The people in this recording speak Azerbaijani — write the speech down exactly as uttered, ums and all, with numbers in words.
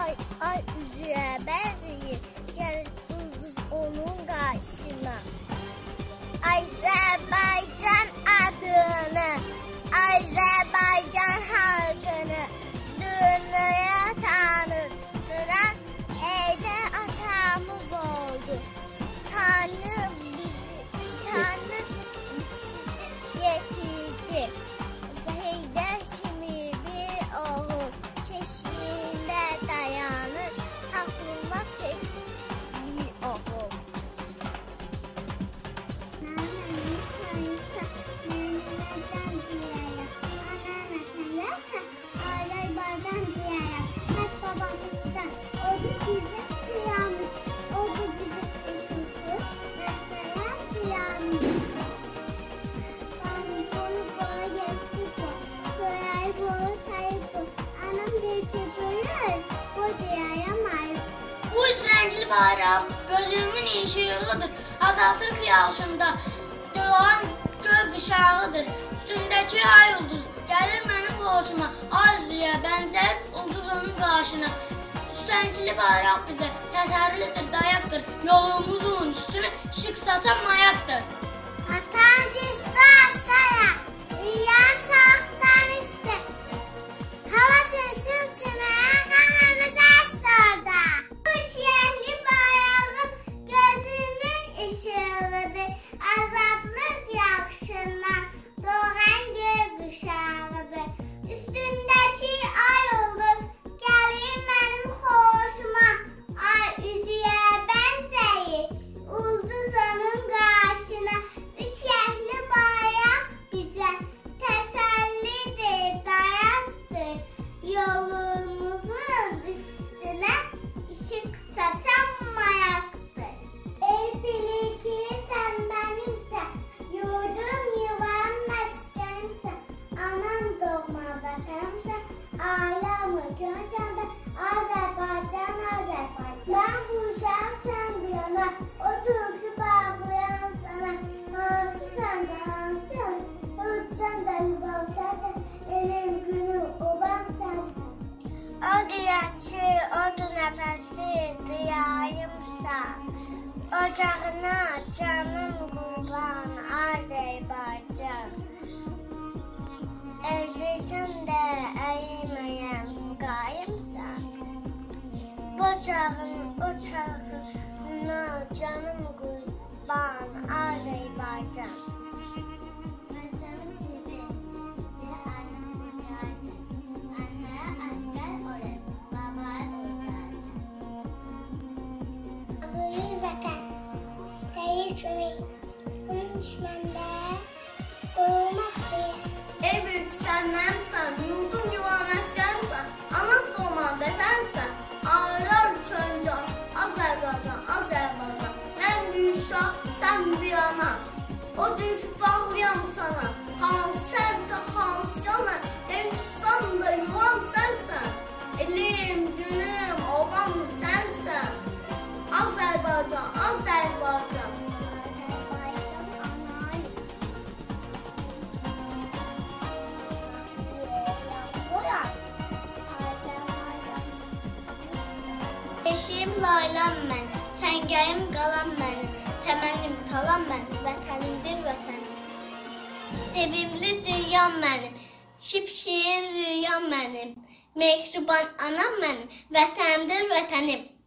ay, ay üzüye benziyor. Gelir ulduz onun karşısına. Azerbaycan adını, Azerbaycan halkını dünyaya tanıtıran Ece atamız oldu. Tanrı bizi, Tanrı sizi getirdi. Heydər kimi bir oğul keşiyində dayanır, tapılmaz heç bir oğul. Bu üstrencili bayram gözümün ışığıdır, azaltır kıyalışımda doğan gök uşağıdır. Üstündeki ay ulduz gelir benim hoşuma, ay üzüye benzer ulduz onun karşına. Üstrencili bayram bize təsəllidir, dayaktır, yolumuzun üstünü şık saçan mayaktır. Atan cistar saya, üyan çağdan üstü, hava tensir çimeye kahvemiz açtırdı. Üç yerli bayrağın gözümün ışığıdır, azadlık yakşından doğan gök uşağıdır. Üstündeki ay ulduz gelir benim hoşuma, ay üzüye benzeyir, ulduz onun karşına. Üç yerli bayrak bize təsəllidir, dayaktır, yolumuzun üstüne ışık saçan mayaktır. Ey bil ki sen benimsen, yurdum yuvam meskenimsen, anam doğma vatanımsan, ailemı göncemde, Azerbaycan, Azerbaycan. Ben bu uşağım sen bu yana, o türkü bağlayan sana, hansı sen de hansı, ölçsen de yuvam sensin, elim günü obam sensin. O diyatçı, o du nefesi diyayımsan, ocağına canım kurban Azerbaycan. Ezilsin de eğilmeyen gayimsan, ocağın, ocağına canım kurban Azerbaycan. Vatanı sevdim ve annem ocaktı. Anneye asker öğret, babaya ocaktı. Ağlayı vatan, isteyi çöreği, bunun düşmende olmak diye. Ey büyük sen mənimsən, yurdum yuvam məskənsən, anam doğman vətənsən, ağlar köncan, Azərbaycan, Azərbaycan. Mən büyük şah, sən bir ana, o düş bağlayan sana, hansı sevdə, hansı yana, Hindistan da yuvam sənsən, elim, günüm, obam sənsən, Azərbaycan, Azərbaycan. Eşiyim laylam mən, səngəyim qalan mənim, çəmənim talan mənim, vətənimdir vətənim. Sevimli dünyam mənim, şipşirin rüyam mənim, mehriban anam mənim, vətənimdir vətənim.